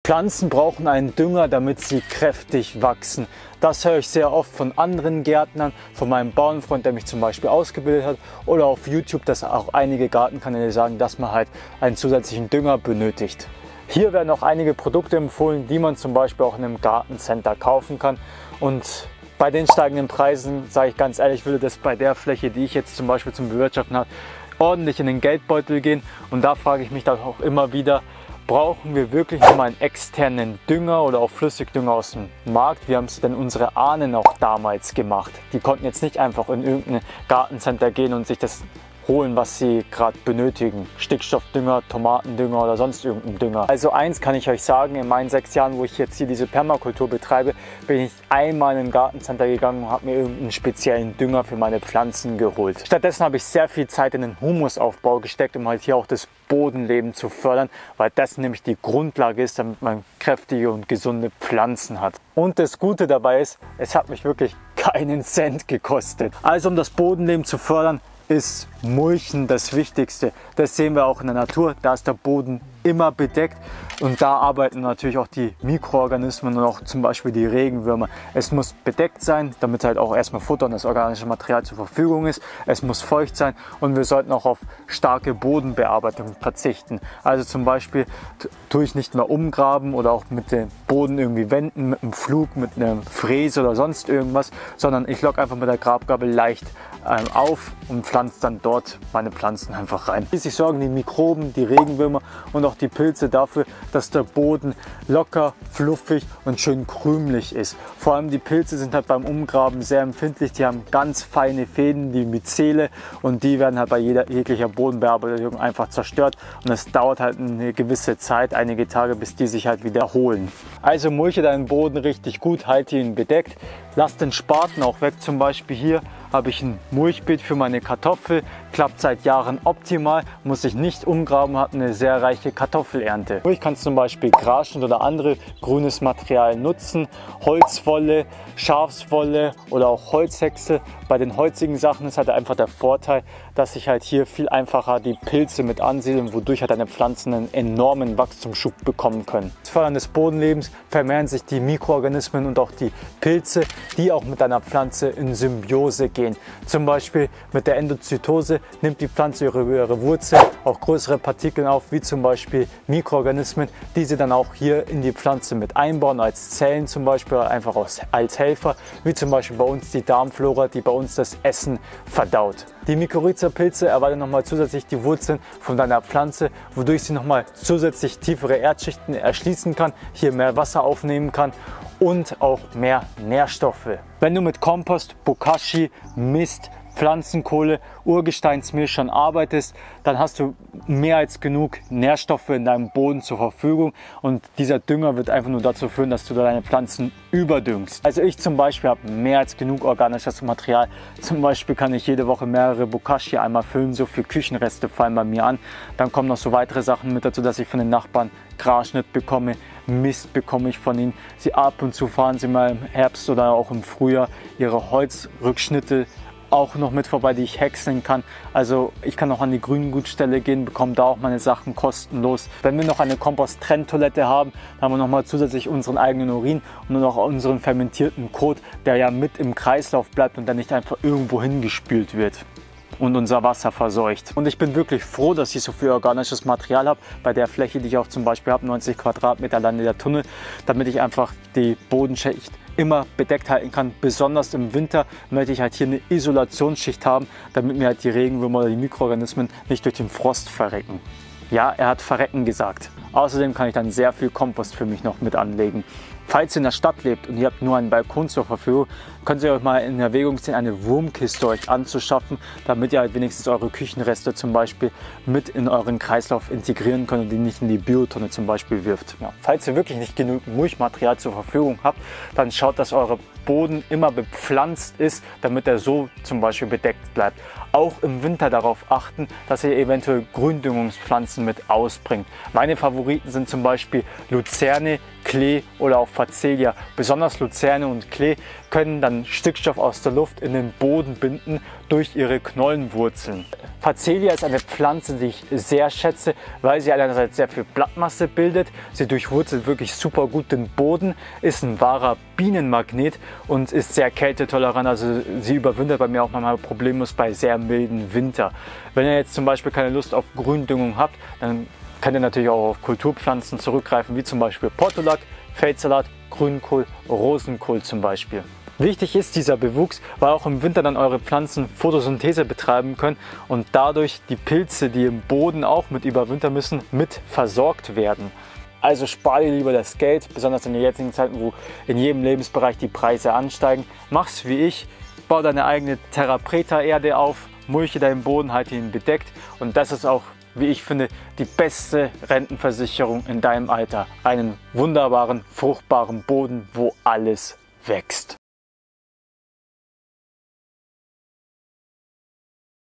Pflanzen brauchen einen Dünger, damit sie kräftig wachsen. Das höre ich sehr oft von anderen Gärtnern, von meinem Bauernfreund, der mich zum Beispiel ausgebildet hat, oder auf YouTube, dass auch einige Gartenkanäle sagen, dass man halt einen zusätzlichen Dünger benötigt. Hier werden auch einige Produkte empfohlen, die man zum Beispiel auch in einem Gartencenter kaufen kann. Und bei den steigenden Preisen, sage ich ganz ehrlich, würde das bei der Fläche, die ich jetzt zum Beispiel zum Bewirtschaften habe, ordentlich in den Geldbeutel gehen. Und da frage ich mich dann auch immer wieder, brauchen wir wirklich nochmal einen externen Dünger oder auch Flüssigdünger aus dem Markt? Wie haben es denn unsere Ahnen auch damals gemacht? Die konnten jetzt nicht einfach in irgendein Gartencenter gehen und sich das holen, was sie gerade benötigen. Stickstoffdünger, Tomatendünger oder sonst irgendein Dünger. Also eins kann ich euch sagen, in meinen 6 Jahren, wo ich jetzt hier diese Permakultur betreibe, bin ich einmal in ein Gartencenter gegangen und habe mir irgendeinen speziellen Dünger für meine Pflanzen geholt. Stattdessen habe ich sehr viel Zeit in den Humusaufbau gesteckt, um halt hier auch das Bodenleben zu fördern, weil das nämlich die Grundlage ist, damit man kräftige und gesunde Pflanzen hat. Und das Gute dabei ist, es hat mich wirklich keinen Cent gekostet. Also um das Bodenleben zu fördern, ist Mulchen das Wichtigste. Das sehen wir auch in der Natur, da ist der Boden immer bedeckt und da arbeiten natürlich auch die Mikroorganismen und auch zum Beispiel die Regenwürmer. Es muss bedeckt sein, damit halt auch erstmal Futter und das organische Material zur Verfügung ist. Es muss feucht sein und wir sollten auch auf starke Bodenbearbeitung verzichten. Also zum Beispiel tue ich nicht mehr umgraben oder auch mit dem Boden irgendwie wenden, mit einem Flug, mit einer Fräse oder sonst irgendwas, sondern ich locke einfach mit der Grabgabel leicht auf und pflanze dann dort meine Pflanzen einfach rein. Schließlich sorgen die Mikroben, die Regenwürmer und auch die Pilze dafür, dass der Boden locker, fluffig und schön krümelig ist. Vor allem die Pilze sind halt beim Umgraben sehr empfindlich. Die haben ganz feine Fäden, die Myzele, und die werden halt bei jeglicher Bodenbearbeitung einfach zerstört. Und es dauert halt eine gewisse Zeit, einige Tage, bis die sich halt wieder erholen. Also mulche deinen Boden richtig gut, halte ihn bedeckt. Lass den Spaten auch weg. Zum Beispiel hier habe ich ein Mulchbeet für meine Kartoffel, klappt seit Jahren optimal, muss ich nicht umgraben, hat eine sehr reiche Kartoffelernte. Ich kann zum Beispiel Grasschnitt oder andere grünes Material nutzen, Holzwolle, Schafswolle oder auch Holzhexe. Bei den holzigen Sachen ist halt einfach der Vorteil, dass ich halt hier viel einfacher die Pilze mit ansiedeln, wodurch halt deine Pflanzen einen enormen Wachstumsschub bekommen können. Als Fördern des Bodenlebens vermehren sich die Mikroorganismen und auch die Pilze, die auch mit deiner Pflanze in Symbiose gehen. Zum Beispiel mit der Endozytose nimmt die Pflanze ihre Wurzel auch größere Partikel auf, wie zum Beispiel Mikroorganismen, die sie dann auch hier in die Pflanze mit einbauen, als Zellen zum Beispiel, einfach als Helfer, wie zum Beispiel bei uns die Darmflora, die bei uns das Essen verdaut. Die Mykorrhiza-Pilze erweitern nochmal zusätzlich die Wurzeln von deiner Pflanze, wodurch sie nochmal zusätzlich tiefere Erdschichten erschließen kann, hier mehr Wasser aufnehmen kann und auch mehr Nährstoffe. Wenn du mit Kompost, Bokashi, Mist, Pflanzenkohle, Urgesteinsmehl schon arbeitest, dann hast du mehr als genug Nährstoffe in deinem Boden zur Verfügung und dieser Dünger wird einfach nur dazu führen, dass du deine Pflanzen überdüngst. Also ich zum Beispiel habe mehr als genug organisches Material. Zum Beispiel kann ich jede Woche mehrere Bokashi einmal füllen, so viel Küchenreste fallen bei mir an. Dann kommen noch so weitere Sachen mit dazu, dass ich von den Nachbarn Grasschnitt bekomme, Mist bekomme ich von ihnen. Sie ab und zu fahren sie mal im Herbst oder auch im Frühjahr ihre Holzrückschnitte auch noch mit vorbei, die ich häckseln kann. Also ich kann auch an die Grüngutstelle gehen, bekomme da auch meine Sachen kostenlos. Wenn wir noch eine Kompost-Trenntoilette haben, dann haben wir nochmal zusätzlich unseren eigenen Urin und noch unseren fermentierten Kot, der ja mit im Kreislauf bleibt und der nicht einfach irgendwo hingespült wird und unser Wasser verseucht. Und ich bin wirklich froh, dass ich so viel organisches Material habe, bei der Fläche, die ich auch zum Beispiel habe, 90 Quadratmeter allein in der Tunnel, damit ich einfach die Bodenschicht immer bedeckt halten kann. Besonders im Winter möchte ich halt hier eine Isolationsschicht haben, damit mir halt die Regenwürmer oder die Mikroorganismen nicht durch den Frost verrecken. Ja, er hat verrecken gesagt. Außerdem kann ich dann sehr viel Kompost für mich noch mit anlegen. Falls ihr in der Stadt lebt und ihr habt nur einen Balkon zur Verfügung, könnt ihr euch mal in Erwägung ziehen, eine Wurmkiste euch anzuschaffen, damit ihr halt wenigstens eure Küchenreste zum Beispiel mit in euren Kreislauf integrieren könnt und die nicht in die Biotonne zum Beispiel wirft. Ja, falls ihr wirklich nicht genug Mulchmaterial zur Verfügung habt, dann schaut, dass eure Boden immer bepflanzt ist, damit er so zum Beispiel bedeckt bleibt. Auch im Winter darauf achten, dass ihr eventuell Gründüngungspflanzen mit ausbringt. Meine Favoriten sind zum Beispiel Luzerne, Klee oder auch Phacelia. Besonders Luzerne und Klee können dann Stickstoff aus der Luft in den Boden binden durch ihre Knollenwurzeln. Phacelia ist eine Pflanze, die ich sehr schätze, weil sie einerseits sehr viel Blattmasse bildet. Sie durchwurzelt wirklich super gut den Boden, ist ein wahrer Bienenmagnet und ist sehr kältetolerant. Also sie überwintert bei mir auch manchmal problemlos bei sehr milden Winter. Wenn ihr jetzt zum Beispiel keine Lust auf Gründüngung habt, dann könnt ihr natürlich auch auf Kulturpflanzen zurückgreifen, wie zum Beispiel Portulak, Feldsalat, Grünkohl, Rosenkohl zum Beispiel. Wichtig ist dieser Bewuchs, weil auch im Winter dann eure Pflanzen Photosynthese betreiben können und dadurch die Pilze, die im Boden auch mit überwintern müssen, mit versorgt werden. Also spar dir lieber das Geld, besonders in den jetzigen Zeiten, wo in jedem Lebensbereich die Preise ansteigen. Mach's wie ich, bau deine eigene Terra Preta Erde auf, mulche deinen Boden, halte ihn bedeckt und das ist auch, wie ich finde, die beste Rentenversicherung in deinem Alter. Einen wunderbaren, fruchtbaren Boden, wo alles wächst.